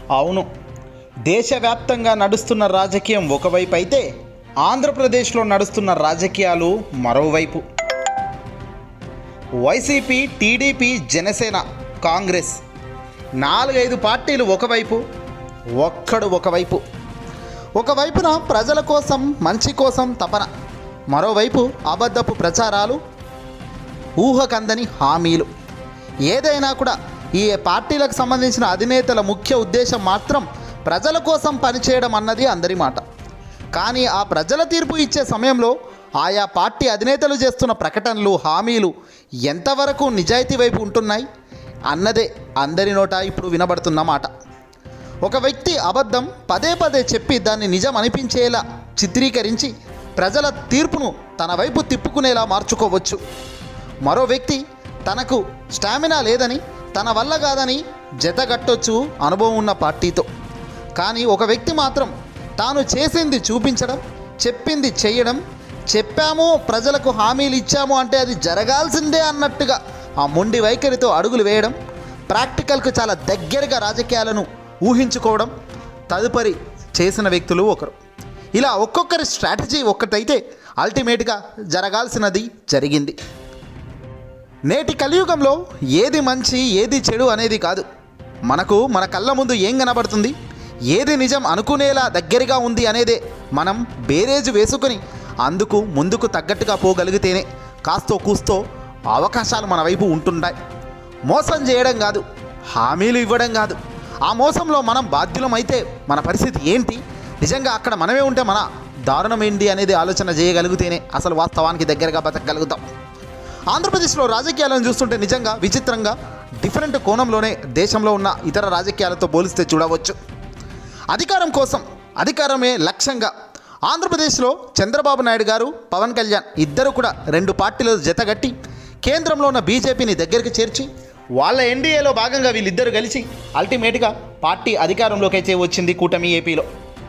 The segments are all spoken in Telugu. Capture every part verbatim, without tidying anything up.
అవును, దేశవ్యాప్తంగా నడుస్తున్న రాజకీయం ఒకవైపు అయితే ఆంధ్రప్రదేశ్లో నడుస్తున్న రాజకీయాలు మరోవైపు. వైసీపీ, టీడీపీ, జనసేన, కాంగ్రెస్ నాలుగైదు పార్టీలు ఒకవైపు, ఒక్కడు ఒకవైపు. ఒకవైపున ప్రజల కోసం, మంచి కోసం తపన, మరోవైపు అబద్ధపు ప్రచారాలు, ఊహకందని హామీలు. ఏదైనా కూడా ఈ పార్టీలకు సంబంధించిన అధినేతల ముఖ్య ఉద్దేశం మాత్రం ప్రజల కోసం పనిచేయడం అన్నది అందరి మాట. కానీ ఆ ప్రజల తీర్పు ఇచ్చే సమయంలో ఆయా పార్టీ అధినేతలు చేస్తున్న ప్రకటనలు, హామీలు ఎంతవరకు నిజాయితీ వైపు ఉంటున్నాయి అన్నదే అందరి నోట ఇప్పుడు వినబడుతున్న మాట. ఒక వ్యక్తి అబద్ధం పదే పదే చెప్పి దాన్ని నిజం అనిపించేలా చిత్రీకరించి ప్రజల తీర్పును తన వైపు తిప్పుకునేలా మార్చుకోవచ్చు. మరో వ్యక్తి తనకు స్టామినా లేదని, తన వల్ల కాదని జతగట్టొచ్చు అనుభవం ఉన్న పార్టీతో. కానీ ఒక వ్యక్తి మాత్రం తాను చేసింది చూపించడం, చెప్పింది చేయడం, చెప్పాము ప్రజలకు హామీలు ఇచ్చాము అంటే అది జరగాల్సిందే అన్నట్టుగా ఆ మొండి వైఖరితో అడుగులు వేయడం, ప్రాక్టికల్కు చాలా దగ్గరగా రాజకీయాలను ఊహించుకోవడం తదుపరి చేసిన వ్యక్తులు ఒకరు. ఇలా ఒక్కొక్కరి స్ట్రాటజీ ఒక్కటైతే అల్టిమేట్గా జరగాల్సినది జరిగింది. నేటి కలియుగంలో ఏది మంచి ఏది చెడు అనేది కాదు, మనకు మన కళ్ళ ముందు ఏం కనబడుతుంది, ఏది నిజం అనుకునేలా దగ్గరగా ఉంది అనేదే మనం బేరేజు వేసుకొని అందుకు ముందుకు తగ్గట్టుగా పోగలిగితేనే కాస్తో కూస్తో అవకాశాలు మన వైపు ఉంటున్నాయి. మోసం చేయడం కాదు, హామీలు ఇవ్వడం కాదు, ఆ మోసంలో మనం బాధ్యులమైతే మన పరిస్థితి ఏంటి, నిజంగా అక్కడ మనమే ఉంటే మన దారుణం ఏంటి అనేది ఆలోచన చేయగలిగితేనే అసలు వాస్తవానికి దగ్గరగా బతకగలుగుతాం. ఆంధ్రప్రదేశ్లో రాజకీయాలను చూస్తుంటే నిజంగా విచిత్రంగా డిఫరెంట్ కోణంలోనే దేశంలో ఉన్న ఇతర రాజకీయాలతో పోలిస్తే చూడవచ్చు. అధికారం కోసం, అధికారమే లక్ష్యంగా ఆంధ్రప్రదేశ్లో చంద్రబాబు నాయుడు గారు, పవన్ కళ్యాణ్ ఇద్దరు కూడా రెండు పార్టీలు జతగట్టి కేంద్రంలో ఉన్న బీజేపీని దగ్గరికి చేర్చి వాళ్ళ ఎన్డీఏలో భాగంగా వీళ్ళిద్దరు కలిసి అల్టిమేట్గా పార్టీ అధికారంలోకి అయితే వచ్చింది కూటమి. ఏపీలో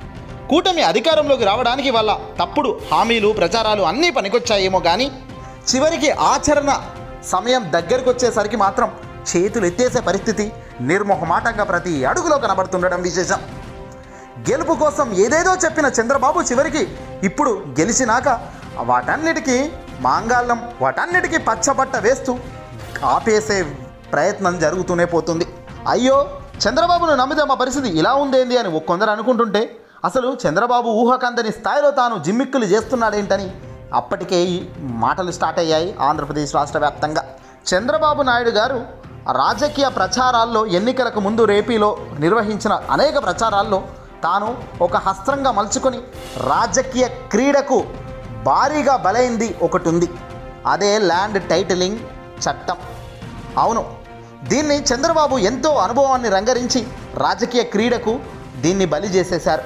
కూటమి అధికారంలోకి రావడానికి వాళ్ళ తప్పుడు హామీలు, ప్రచారాలు అన్నీ పనికొచ్చాయేమో కానీ చివరికి ఆచరణ సమయం దగ్గరకు వచ్చేసరికి మాత్రం చేతులు ఎత్తేసే పరిస్థితి నిర్మోహమాటంగా ప్రతి అడుగులో కనబడుతుండడం విశేషం. గెలుపు కోసం ఏదేదో చెప్పిన చంద్రబాబు చివరికి ఇప్పుడు గెలిచినాక వాటన్నిటికీ మాంగాళ్ళం, వాటన్నిటికీ పచ్చబట్ట వేస్తూ ఆపేసే ప్రయత్నం జరుగుతూనే పోతుంది. అయ్యో, చంద్రబాబును నమ్మితే మా పరిస్థితి ఇలా ఉందేంది అని కొందరు అనుకుంటుంటే అసలు చంద్రబాబు ఊహకందని స్థాయిలో తాను జిమ్మిక్కులు చేస్తున్నాడేంటని అప్పటికే ఈ మాటలు స్టార్ట్ అయ్యాయి ఆంధ్రప్రదేశ్ రాష్ట్ర వ్యాప్తంగా. చంద్రబాబు నాయుడు గారు రాజకీయ ప్రచారాల్లో, ఎన్నికలకు ముందు రేపీలో నిర్వహించిన అనేక ప్రచారాల్లో తాను ఒక హస్త్రంగా మలుచుకొని రాజకీయ క్రీడకు భారీగా బలైంది ఒకటి ఉంది, అదే ల్యాండ్ టైటిలింగ్ చట్టం. అవును, దీన్ని చంద్రబాబు ఎంతో అనుభవాన్ని రంగరించి రాజకీయ క్రీడకు దీన్ని బలి చేసేశారు.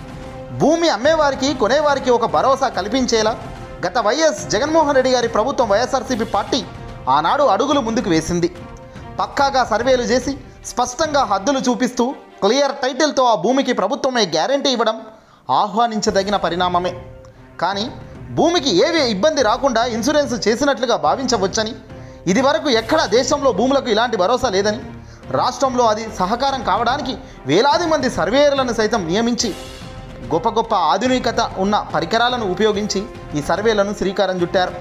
భూమి అమ్మేవారికి, కొనేవారికి ఒక భరోసా కల్పించేలా గత వైఎస్ జగన్మోహన్ రెడ్డి గారి ప్రభుత్వం, వైఎస్ఆర్సీపీ పార్టీ ఆనాడు అడుగులు ముందుకు వేసింది. పక్కాగా సర్వేలు చేసి స్పష్టంగా హద్దులు చూపిస్తూ క్లియర్ టైటిల్తో ఆ భూమికి ప్రభుత్వమే గ్యారెంటీ ఇవ్వడం ఆహ్వానించదగిన పరిణామమే. కానీ భూమికి ఏవి ఇబ్బంది రాకుండా ఇన్సూరెన్స్ చేసినట్లుగా భావించవచ్చని, ఇది వరకు ఎక్కడ దేశంలో భూములకు ఇలాంటి భరోసా లేదని, రాష్ట్రంలో అది సహకారం కావడానికి వేలాది మంది సర్వేయర్లను సైతం నియమించి గొప్ప గొప్ప ఆధునికత ఉన్న పరికరాలను ఉపయోగించి ఈ సర్వేలను శ్రీకారం చుట్టారు.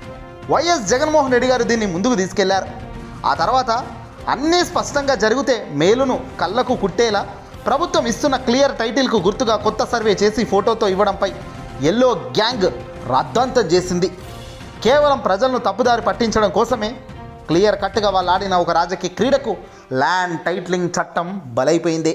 వైఎస్ జగన్మోహన్ రెడ్డి గారు దీన్ని ముందుకు తీసుకెళ్లారు. ఆ తర్వాత అన్నీ స్పష్టంగా జరిగితే మేలును కళ్ళకు కుట్టేలా ప్రభుత్వం ఇస్తున్న క్లియర్ టైటిల్కు గుర్తుగా కొత్త సర్వే చేసి ఫోటోతో ఇవ్వడంపై ఎల్లో గ్యాంగ్ రాద్ధాంతం చేసింది. కేవలం ప్రజలను తప్పుదారి పట్టించడం కోసమే క్లియర్ కట్గా వాళ్ళు ఆడిన ఒక రాజకీయ క్రీడకు ల్యాండ్ టైటిలింగ్ చట్టం బలైపోయింది.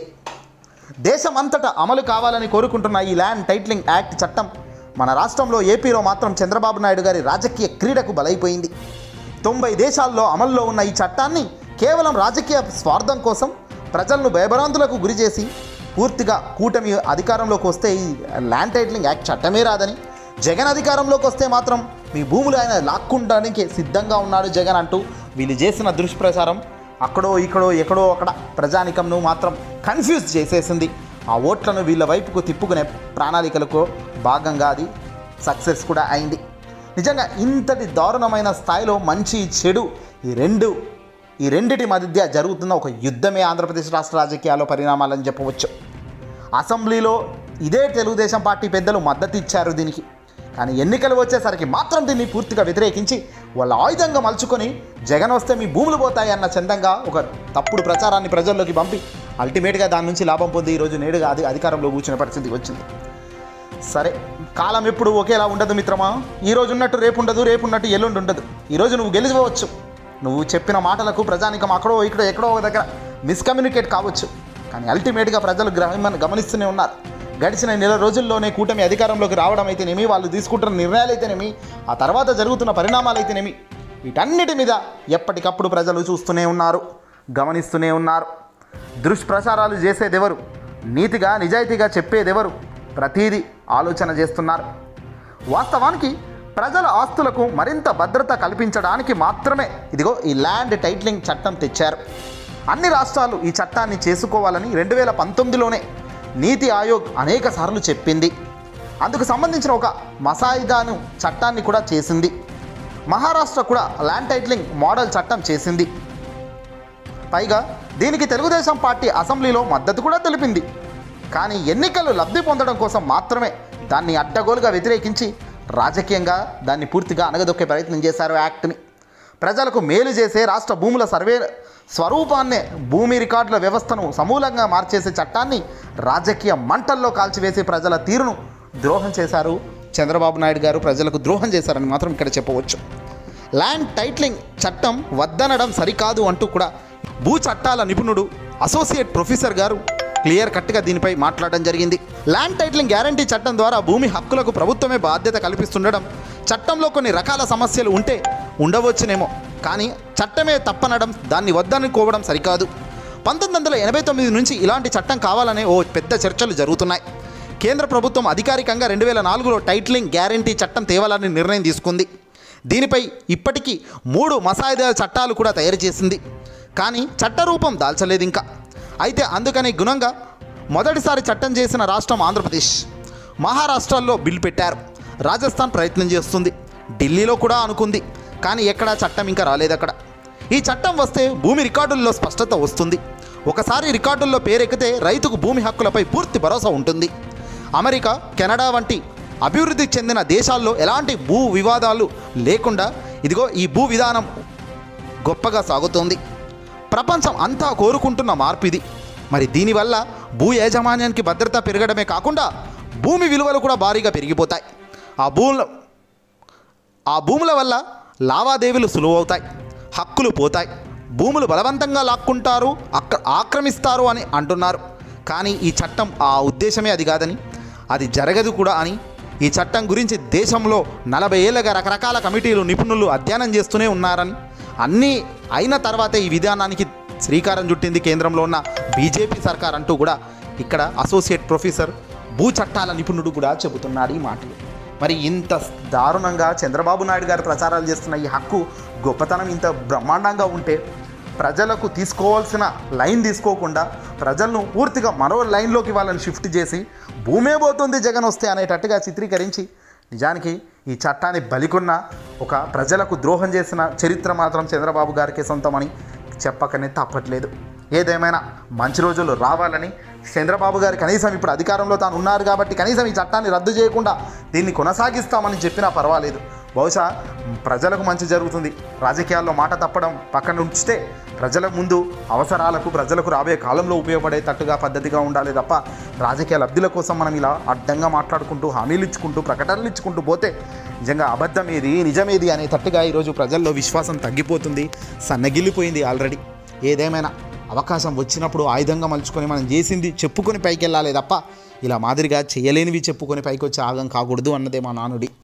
దేశం అంతటా అమలు కావాలని కోరుకుంటున్న ఈ ల్యాండ్ టైటిలింగ్ యాక్ట్ చట్టం మన రాష్ట్రంలో ఏపీలో మాత్రం చంద్రబాబు నాయుడు గారి రాజకీయ క్రీడకు బలైపోయింది. తొంభై దేశాల్లో అమల్లో ఉన్న ఈ చట్టాన్ని కేవలం రాజకీయ స్వార్థం కోసం ప్రజలను భయభ్రాంతులకు గురి చేసి పూర్తిగా కూటమి అధికారంలోకి వస్తే ఈ ల్యాండ్ టైటిలింగ్ యాక్ట్ చట్టమే రాదని, జగన్ అధికారంలోకి వస్తే మాత్రం మీ భూములు ఆయన లాక్కుంటానికి సిద్ధంగా ఉన్నాడు జగన్ అంటూ వీళ్ళు చేసిన దుష్ప్రచారం అక్కడో ఇక్కడో ఎక్కడో అక్కడ ప్రజానికంను మాత్రం కన్ఫ్యూజ్ చేసేసింది. ఆ ఓట్లను వీళ్ళ వైపుకు తిప్పుకునే ప్రణాళికలకు భాగంగా అది సక్సెస్ కూడా అయింది. నిజంగా ఇంతటి దారుణమైన స్థాయిలో మంచి చెడు ఈ రెండు ఈ రెండిటి మధ్య జరుగుతున్న ఒక యుద్ధమే ఆంధ్రప్రదేశ్ రాష్ట్ర రాజకీయాల్లో పరిణామాలని చెప్పవచ్చు. అసెంబ్లీలో ఇదే తెలుగుదేశం పార్టీ పెద్దలు మద్దతు ఇచ్చారు దీనికి. కానీ ఎన్నికలు వచ్చేసరికి మాత్రం దీన్ని పూర్తిగా వ్యతిరేకించి వాళ్ళ ఆయుధంగా మలుచుకొని జగన్ వస్తే మీ భూములు పోతాయి అన్న చందంగా ఒక తప్పుడు ప్రచారాన్ని ప్రజల్లోకి పంపి అల్టిమేట్గా దాని నుంచి లాభం పొంది ఈరోజు నేడుగా అది అధికారంలో కూర్చునే పరిస్థితి వచ్చింది. సరే, కాలం ఎప్పుడు ఒకేలా ఉండదు మిత్రమా. ఈరోజు ఉన్నట్టు రేపు ఉండదు, రేపు ఉన్నట్టు ఎల్లుండి ఉండదు. ఈరోజు నువ్వు గెలిచిపోవచ్చు, నువ్వు చెప్పిన మాటలకు ప్రజానికం అక్కడో ఇక్కడ ఎక్కడో ఒక దగ్గర మిస్కమ్యూనికేట్ కావచ్చు. కానీ అల్టిమేట్గా ప్రజలు గ్రహం గమనిస్తూనే ఉన్నారు. గడిచిన నెల రోజుల్లోనే కూటమి అధికారంలోకి రావడం అయితేనేమి, వాళ్ళు తీసుకుంటున్న నిర్ణయాలు అయితేనేమి, ఆ తర్వాత జరుగుతున్న పరిణామాలు అయితేనేమి, వీటన్నిటి మీద ఎప్పటికప్పుడు ప్రజలు చూస్తూనే ఉన్నారు, గమనిస్తూనే ఉన్నారు. దుష్ప్రచారాలు చేసేదెవరు, నీతిగా నిజాయితీగా చెప్పేదెవరు, ప్రతీదీ ఆలోచన చేస్తున్నారు. వాస్తవానికి ప్రజల ఆస్తులకు మరింత భద్రత కల్పించడానికి మాత్రమే ఇదిగో ఈ ల్యాండ్ టైటిలింగ్ చట్టం తెచ్చారు. అన్ని రాష్ట్రాలు ఈ చట్టాన్ని చేసుకోవాలని రెండు వేల పంతొమ్మిదిలోనే నీతి ఆయోగ్ అనేక సార్లు చెప్పింది. అందుకు సంబంధించిన ఒక మసాయిదాను చట్టాన్ని కూడా చేసింది. మహారాష్ట్ర కూడా ల్యాండ్ టైటిలింగ్ మోడల్ చట్టం చేసింది. పైగా దీనికి తెలుగుదేశం పార్టీ అసెంబ్లీలో మద్దతు కూడా తెలిపింది. కానీ ఎన్నికలు లబ్ధి పొందడం కోసం మాత్రమే దాన్ని అడ్డగోలుగా వ్యతిరేకించి రాజకీయంగా దాన్ని పూర్తిగా అనగదొక్కే ప్రయత్నం చేశారు యాక్ట్ని. ప్రజలకు మేలు చేసే రాష్ట్ర భూముల సర్వే స్వరూపాన్నే, భూమి రికార్డుల వ్యవస్థను సమూలంగా మార్చేసే చట్టాన్ని రాజకీయ మంటల్లో కాల్చివేసి ప్రజల తీరును ద్రోహం చేశారు చంద్రబాబు నాయుడు గారు. ప్రజలకు ద్రోహం చేశారని మాత్రం ఇక్కడ చెప్పవచ్చు. ల్యాండ్ టైటిలింగ్ చట్టం వద్దనడం సరికాదు అంటూ కూడా భూ చట్టాల నిపుణుడు అసోసియేట్ ప్రొఫెసర్ గారు క్లియర్ కట్గా దీనిపై మాట్లాడడం జరిగింది. ల్యాండ్ టైటిలింగ్ గ్యారంటీ చట్టం ద్వారా భూమి హక్కులకు ప్రభుత్వమే బాధ్యత కల్పిస్తుండడం, చట్టంలో కొన్ని రకాల సమస్యలు ఉంటే ఉండవచ్చునేమో, కానీ చట్టమే తప్పనడం, దాన్ని వద్దనుకోవడం సరికాదు. పంతొమ్మిది వందల ఎనభై తొమ్మిది నుంచి ఇలాంటి చట్టం కావాలనే ఓ పెద్ద చర్చలు జరుగుతున్నాయి. కేంద్ర ప్రభుత్వం అధికారికంగా రెండు వేల నాలుగులో టైటిలింగ్ గ్యారంటీ చట్టం తేవాలని నిర్ణయం తీసుకుంది. దీనిపై ఇప్పటికీ మూడు మసాయిదా చట్టాలు కూడా తయారు చేసింది. కానీ చట్టరూపం దాల్చలేదు ఇంకా. అయితే అందుకని గుణంగా మొదటిసారి చట్టం చేసిన రాష్ట్రం ఆంధ్రప్రదేశ్. మహారాష్ట్రలో బిల్ పెట్టారు, రాజస్థాన్ ప్రయత్నం చేస్తుంది, ఢిల్లీలో కూడా అనుకుంది. కానీ ఎక్కడా చట్టం ఇంకా రాలేదు అక్కడ. ఈ చట్టం వస్తే భూమి రికార్డుల్లో స్పష్టత వస్తుంది. ఒకసారి రికార్డుల్లో పేరెక్కితే రైతుకు భూమి హక్కులపై పూర్తి భరోసా ఉంటుంది. అమెరికా, కెనడా వంటి అభివృద్ధి చెందిన దేశాల్లో ఎలాంటి భూ వివాదాలు లేకుండా ఇదిగో ఈ భూ విధానం గొప్పగా సాగుతోంది. ప్రపంచం అంతా కోరుకుంటున్న మార్పు ఇది. మరి దీనివల్ల భూ యాజమాన్యానికి భద్రత పెరగడమే కాకుండా భూమి విలువలు కూడా భారీగా పెరిగిపోతాయి. ఆ భూముల ఆ భూముల వల్ల లావాదేవీలు సులువవుతాయి, హక్కులు పోతాయి, భూములు బలవంతంగా లాక్కుంటారు, అక్క ఆక్రమిస్తారు అని అంటున్నారు. కానీ ఈ చట్టం ఆ ఉద్దేశమే అది కాదని, అది జరగదు కూడా అని, ఈ చట్టం గురించి దేశంలో నలభై ఏళ్ళగా రకరకాల కమిటీలు, నిపుణులు అధ్యయనం చేస్తూనే ఉన్నారని, అన్నీ అయిన తర్వాతే ఈ విధానానికి శ్రీకారం చుట్టింది కేంద్రంలో ఉన్న బీజేపీ సర్కార్ అంటూ కూడా ఇక్కడ అసోసియేట్ ప్రొఫెసర్ భూ చట్టాల నిపుణుడు కూడా చెబుతున్నాడు ఈ మాటలు. మరి ఇంత దారుణంగా చంద్రబాబు నాయుడు గారు ప్రచారాలు చేస్తున్న ఈ హక్కు గొప్పతనం ఇంత బ్రహ్మాండంగా ఉంటే ప్రజలకు తీసుకోవాల్సిన లైన్ తీసుకోకుండా ప్రజలను పూర్తిగా మరో లైన్లోకి వాళ్ళని షిఫ్ట్ చేసి భూమే పోతుంది జగన్ వస్తే అనేటట్టుగా చిత్రీకరించి నిజానికి ఈ చట్టాన్ని బలికొన్న ఒక ప్రజలకు ద్రోహం చేసిన చరిత్ర మాత్రం చంద్రబాబు గారికి సొంతమని చెప్పకనే తప్పట్లేదు. ఏదేమైనా మంచి రోజులు రావాలని చంద్రబాబు గారు కనీసం ఇప్పుడు అధికారంలో తాను ఉన్నారు కాబట్టి కనీసం ఈ చట్టాన్ని రద్దు చేయకుండా దీన్ని కొనసాగిస్తామని చెప్పినా పర్వాలేదు. బహుశా ప్రజలకు మంచి జరుగుతుంది. రాజకీయాల్లో మాట తప్పడం పక్కన ఉంచితే ప్రజల ముందు అవసరాలకు, ప్రజలకు రాబోయే కాలంలో ఉపయోగపడేటట్టుగా పద్ధతిగా ఉండాలి తప్ప రాజకీయ లబ్ధుల కోసం మనం ఇలా అడ్డంగా మాట్లాడుకుంటూ, హామీలు ఇచ్చుకుంటూ, ప్రకటనలు ఇచ్చుకుంటూ పోతే నిజంగా అబద్ధం ఏది నిజమేది అనేటట్టుగా ఈరోజు ప్రజల్లో విశ్వాసం తగ్గిపోతుంది, సన్నగిల్లిపోయింది ఆల్రెడీ. ఏదేమైనా అవకాశం వచ్చినప్పుడు ఆయుధంగా మలుచుకొని మనం చేసింది చెప్పుకొని పైకి వెళ్ళాలి తప్ప ఇలా మాదిరిగా చేయలేనివి చెప్పుకొని పైకి వచ్చి ఆగం కాకూడదు అన్నదే మా నానుడి.